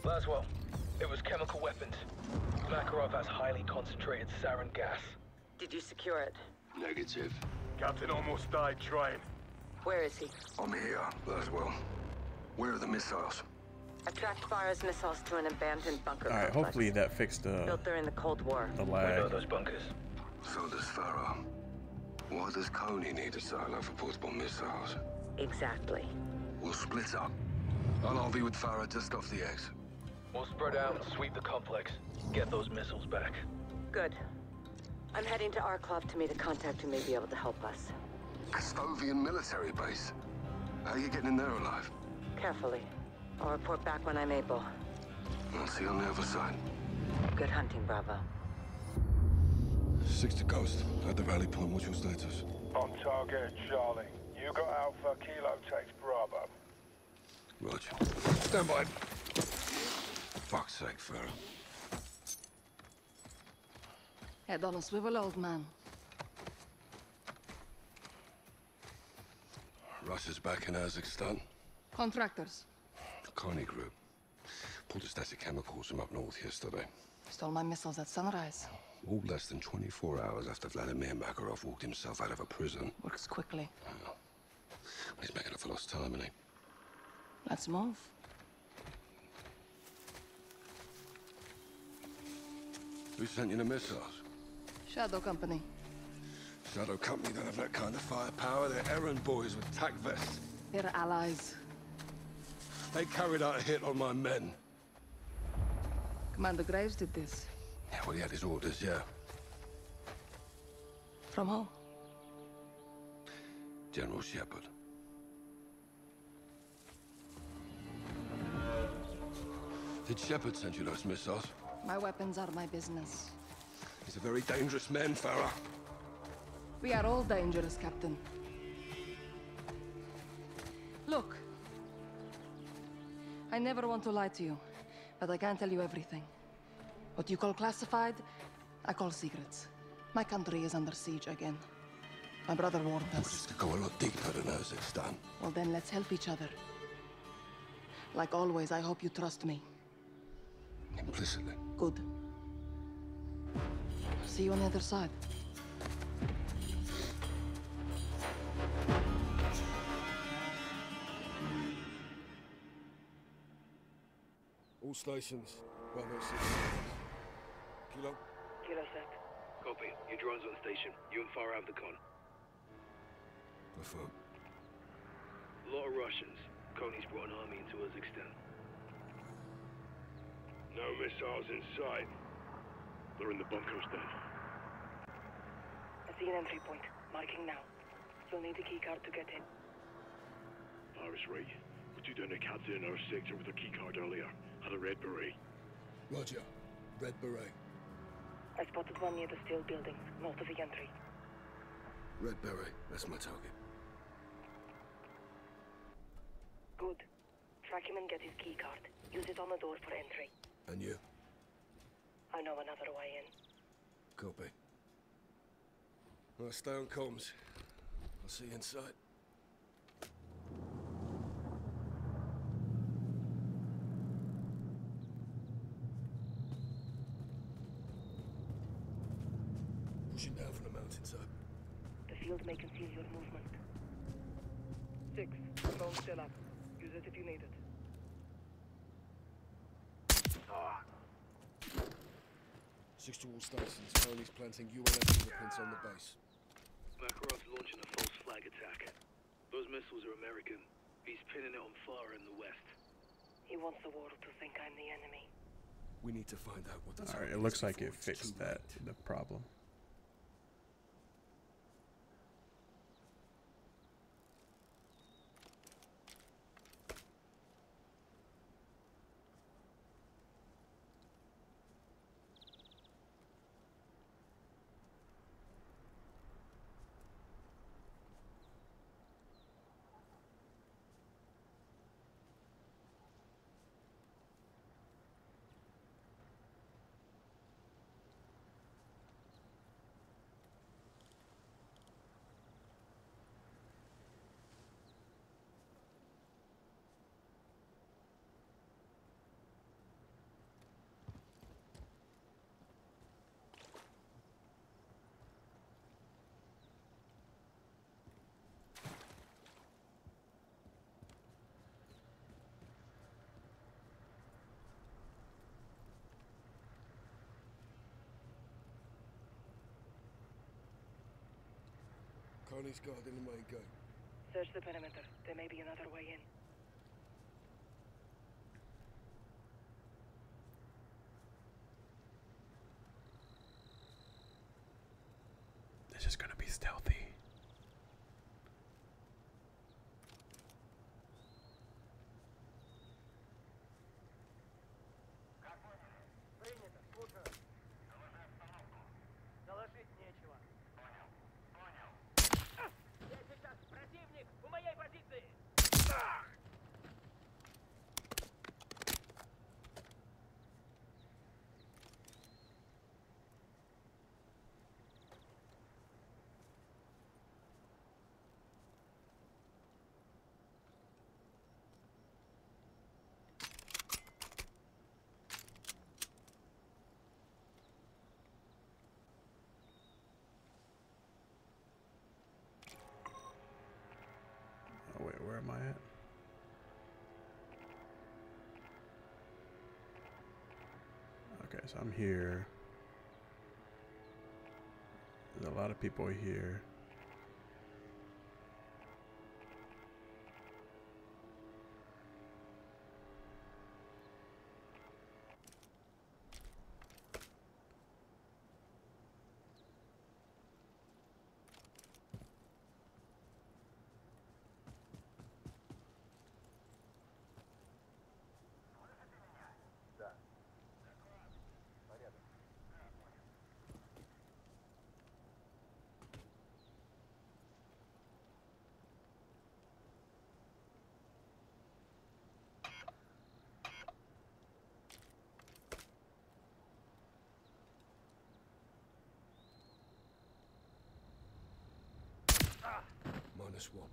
Laswell, it was chemical weapons. Makarov has highly concentrated sarin gas. Did you secure it? Negative. Captain almost died trying. Where is he? I'm here, Laswell. Where are the missiles? I tracked Farah's missiles to an abandoned bunker Alright, complex. hopefully that fixed Built during the Cold War. the We know lag. those bunkers. So does Farah. Why does Coney need a silo for portable missiles? Exactly. We'll split up. I'll RV with Farah just off the X. We'll spread out and sweep the complex. Get those missiles back. Good. I'm heading to Arklov to meet a contact who may be able to help us. Castovian military base. How are you getting in there alive? Carefully. I'll report back when I'm able. I'll see you on the other side. Good hunting, Bravo. 6 to Ghost. At the rally point, what's your status? On target, Charlie. You got Alpha, Kilo takes Bravo. Roger. Stand by. Fuck's sake, Farah. Head on a swivel, old man. Russia's back in Kazakhstan. Contractors. The Coney group. Pulled a stash of chemicals from up north yesterday. Stole my missiles at sunrise. All less than 24 hours after Vladimir Makarov walked himself out of a prison. Works quickly. He's making up for lost time, isn't he? Let's move. Who sent you the missiles? Shadow Company. Shadow Company don't have that kind of firepower. They're errand boys with tac vests. They're allies. They carried out a hit on my men. Commander Graves did this. Yeah, well, he had his orders, yeah. From who? General Shepard. Did Shepard send you those missiles? My weapons are my business. He's a very dangerous man, Farah. We are all dangerous, Captain. Look. I never want to lie to you, but I can't tell you everything. What you call classified, I call secrets. My country is under siege again. My brother warned us. This could go a lot deeper than Kazakhstan. Well, then let's help each other. Like always, I hope you trust me. Implicitly. Good. See you on the other side. All stations. Bravo 6. Kilo. Kilo set. Copy. Your drone's on station. You and Farah have the con. Affirm. A lot of Russians. Coney's brought an army into Kazakhstan. No missiles in sight. They're in the bunkers then. I see an entry point. Marking now. You'll need a keycard to get in. Iris right. We two down a captain in our sector with a keycard earlier. Had a red beret. Roger. Red beret. I spotted one near the steel buildings, north of the entry. Red beret. That's my target. Good. Track him and get his keycard. Use it on the door for entry. And you? I know another way in. Copy. Well, stay on comms. I'll see you inside. Pushing down from the mountainside. The field may conceal your movement. 6. Phone still up. Use it if you need it. 6 to all stations. Tony's planting UNF fingerprints on the base. Makarov's launching a false flag attack. Those missiles are American. He's pinning it on Farah in the west. He wants the world to think I'm the enemy. We need to find out what the Alright, target it looks is like before it it's fixed too that, late. the problem. Connie's guarding the main gate. Search the perimeter. There may be another way in. They're just gonna be stealthy. Oh wait, where am I at? Okay, so I'm here. There's a lot of people here. -1.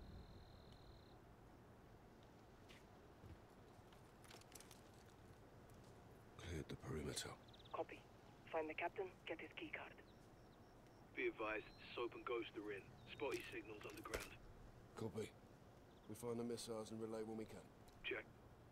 Cleared the perimeter. Copy. Find the captain, get his keycard. Be advised, Soap and Ghost are in. Spotty signals underground. Copy. We find the missiles and relay when we can. Check.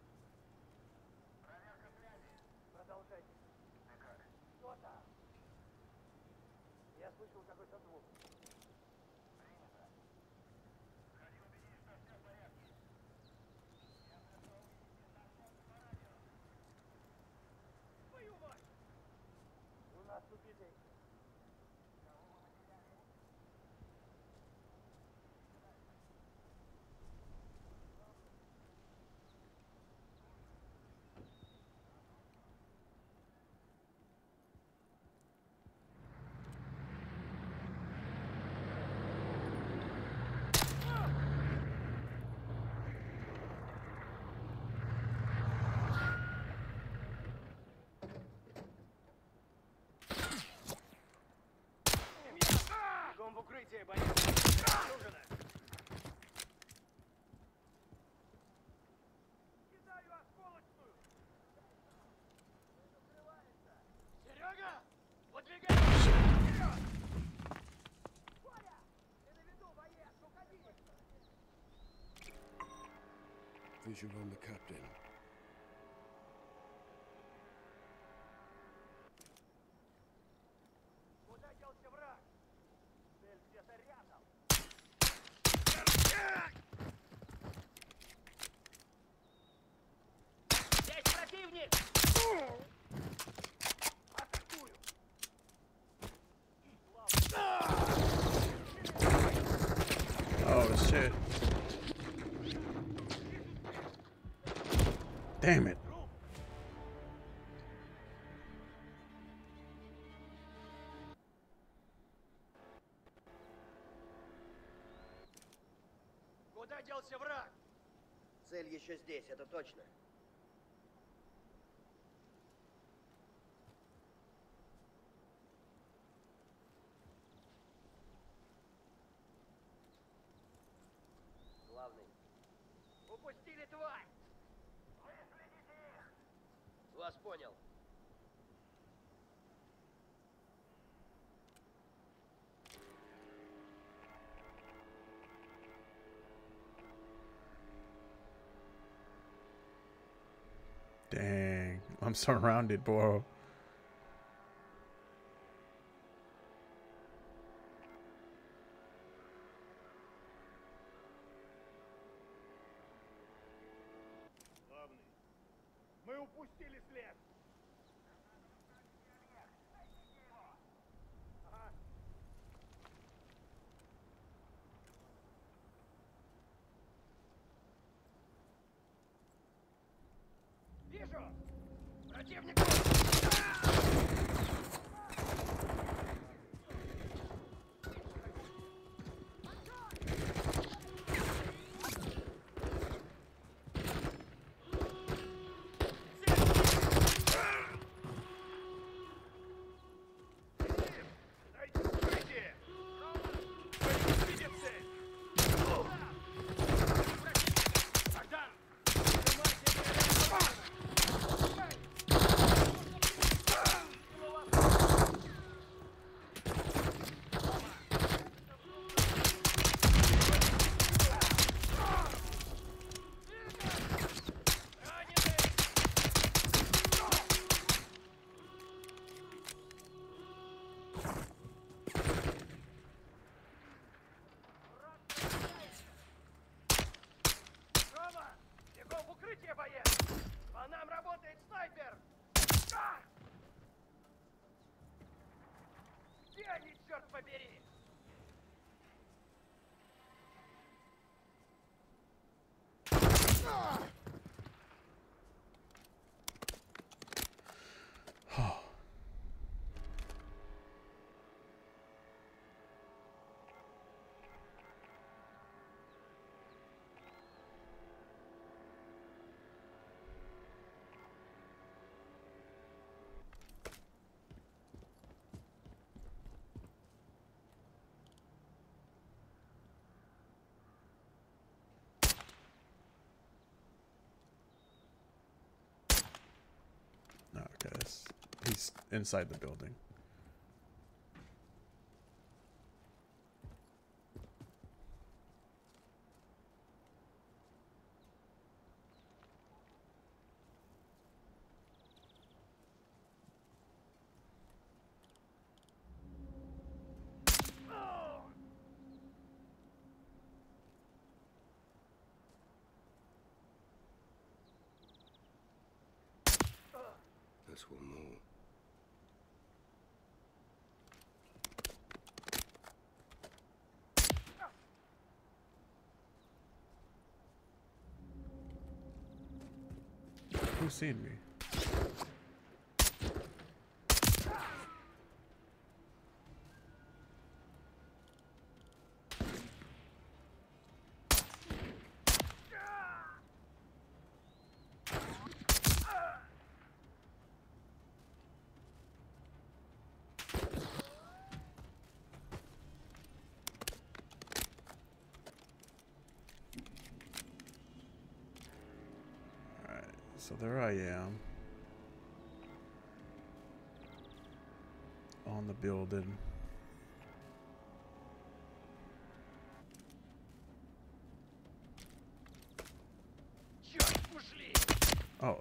Visual on the captain. Oh shit. Damn it. Куда делся враг? Цель еще здесь, это точно. Главный. Упустили тварь! Вас понял. Dang, I'm surrounded, bro. упустили след! Ага. Вижу! Противник! По нам работает снайпер! Где они, черт побери? Okay, he's inside the building. That's one more. Who's seen me? So there I am on the building. Oh,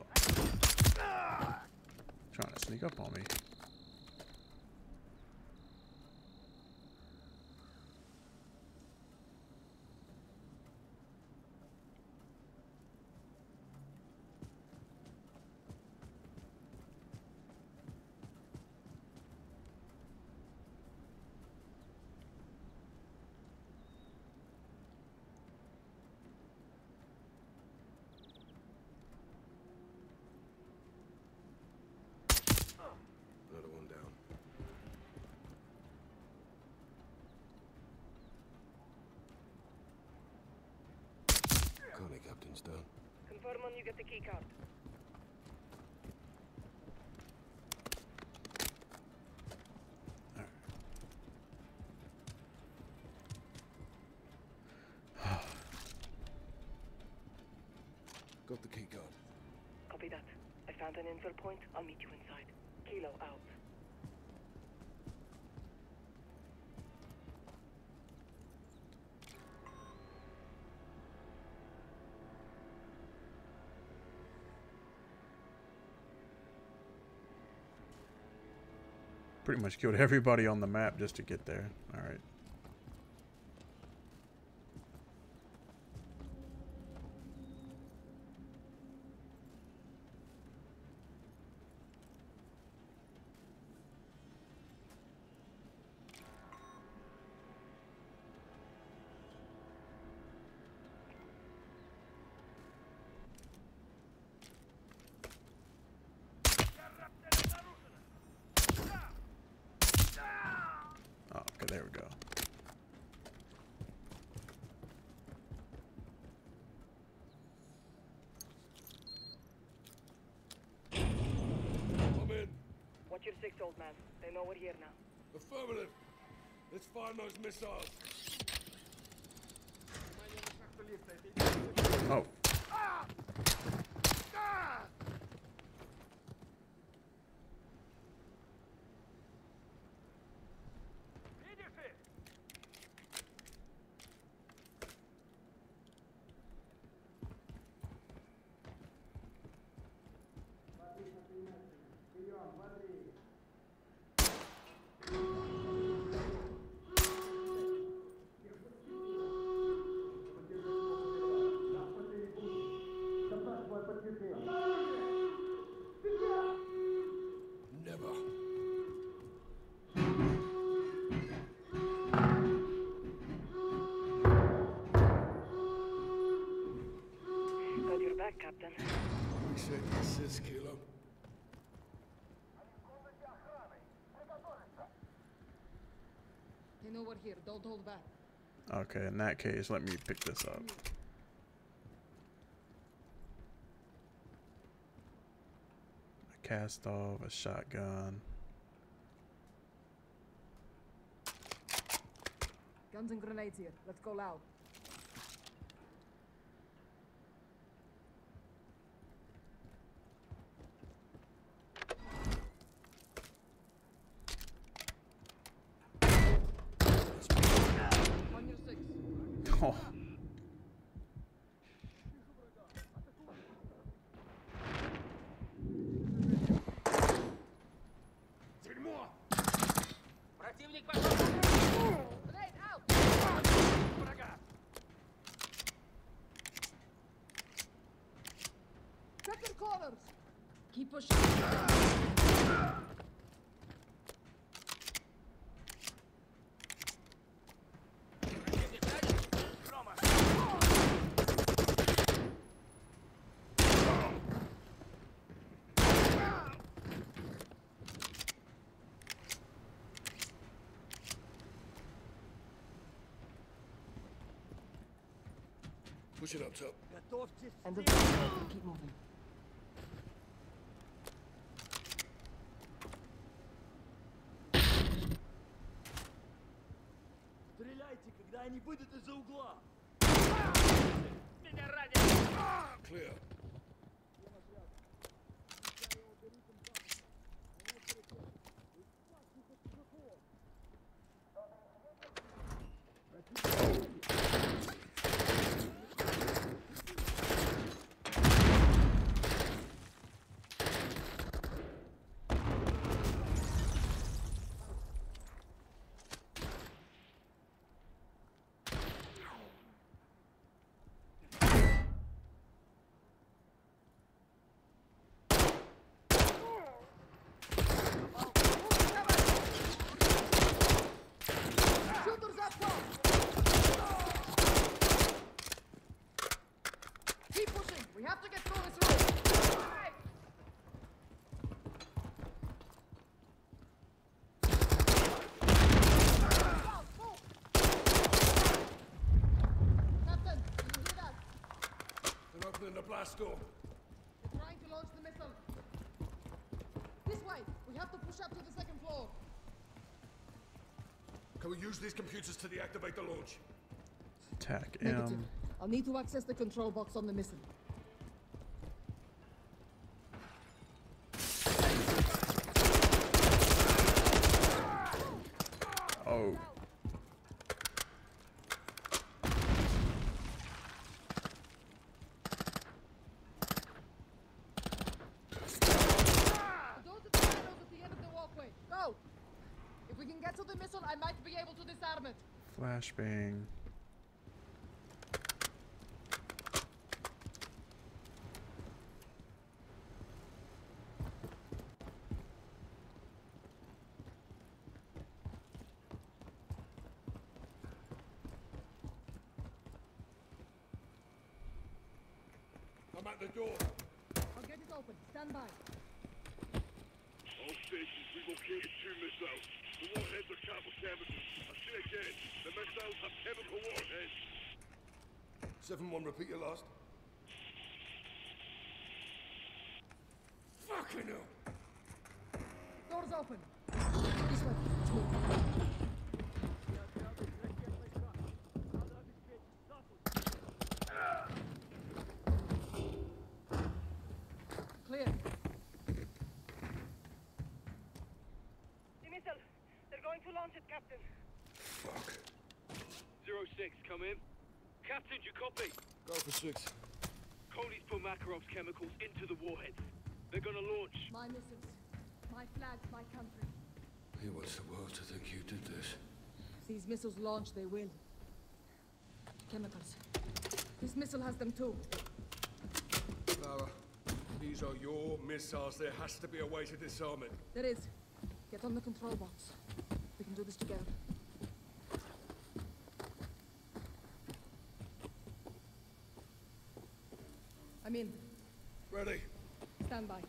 trying to sneak up on me. Another one down. Connie, Captain's down. Confirm when you get the key card. Got the key card. Copy that. I found an infill point. I'll meet you inside. Kilo out. Pretty much killed everybody on the map just to get there. All right. Watch your six, old man. They know we're here now. Affirmative. Let's find those missiles. Oh. Never. Got your back, Captain. Appreciate the assist, Kilo. They know we're here. Don't hold back. Okay, in that case, let me pick this up. A cast off, a shotgun. Guns and grenades here. Let's go loud. On your six. Oh. Противник пошел! Grenade out! Врага! Check your corners. Keep pushing. Противник ранен! Рома! Push it up top. Готовьтесь! End of the keep moving. Стреляйте, когда они выйдут из-за угла! Меня ранят! Clear. Shooters up top. Keep pushing. We have to get through this room. Captain, can you hear that? They're opening the blast door. They're trying to launch the missile. This way. We have to push up to the second floor. Can we use these computers to deactivate the launch? Attack Negative. M. I'll need to access the control box on the missile. Oh. The doors at the windows at the end of the walkway. Go! If we can get to the missile, I might be able to disarm it. Flashbang. I'm at the door. I'll get it open. Stand by. All stations, we've located 2 missiles. The warheads are capital chemicals. I say again, the missiles have chemical warheads. 7-1, repeat your last. Fucking hell! Doors open. This way. Let's move. Clear. The missile. They're going to launch it, Captain. Fuck. 06, come in. Captain, you copy? Go for 6. Cody's put Makarov's chemicals into the warheads. They're gonna launch. My missiles. My flag, my country. He wants the world to think you did this. If these missiles launch, they will. Chemicals. This missile has them too. Clara, these are your missiles. There has to be a way to disarm it. There is. Get on the control box. We can do this together. I'm in. Ready. Stand by.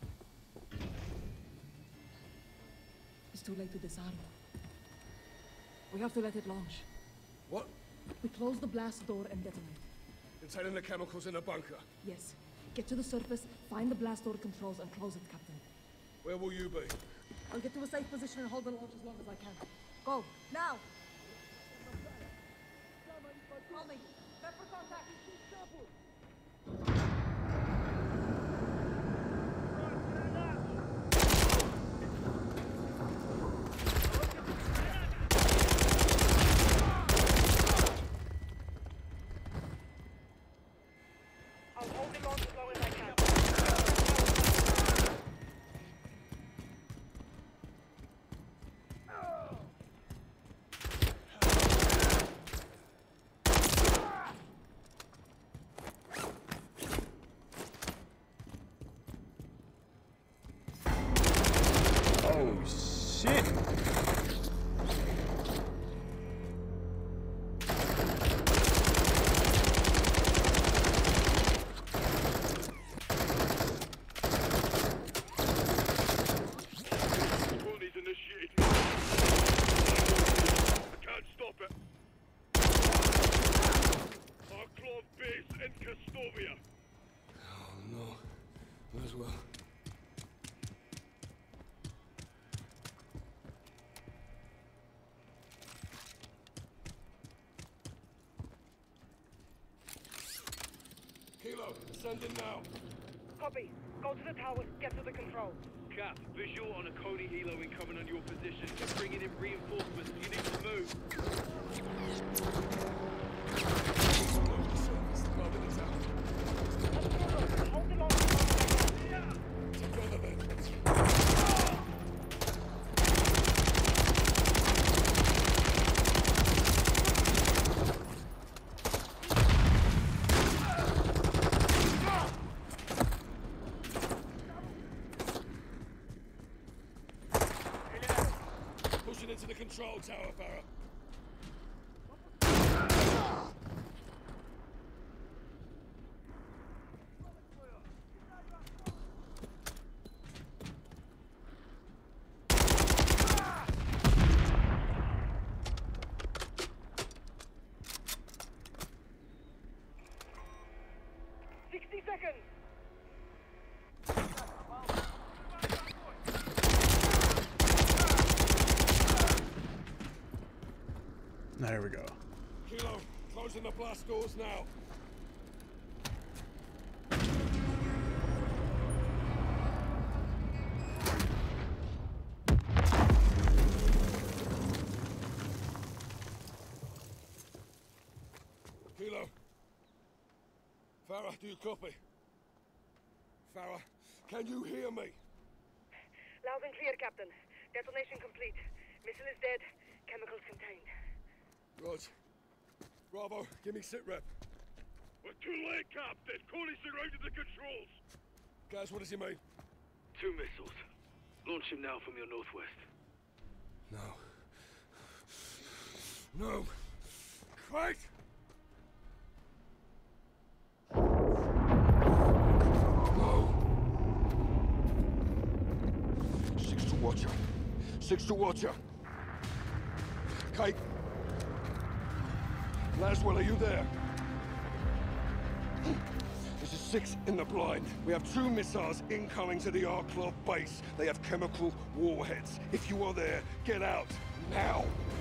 It's too late to disarm. We have to let it launch. What? We close the blast door and detonate. Containing the chemicals in a bunker. Yes. Get to the surface, find the blast door controls, and close it, Captain. Where will you be? I'll get to a safe position and hold the launch as long as I can. Go, now! Call me. Prep for contact. I'll hold the launch as long as I can. Oh, shit! Colony's initiated. I can't stop it. Arklov base in Kastovia. Oh, no. Might as well. Kilo, send in now. Copy. Go to the towers, get to the control. Cap, visual on a Cody helo incoming on your position. They're bringing in reinforcements. You need to move. Above in the tower. Hold the launch as long as I can. Together then. Pushing into the control tower, Farah. There we go. Kilo, closing the blast doors now. Kilo. Farah, do you copy? Farah, can you hear me? Loud and clear, Captain. Detonation complete. Missile is dead. Chemicals contained. Rog. Bravo, give me sit rep. We're too late, Captain. Coley surrounded the controls. Guys, what does he mean? 2 missiles. Launch him now from your northwest. No. No. Fight! No. 6 to Watcher. 6 to Watcher. Kate. Laswell, are you there? This is 6 in the blind. We have 2 missiles incoming to the Arklov base. They have chemical warheads. If you are there, get out, now!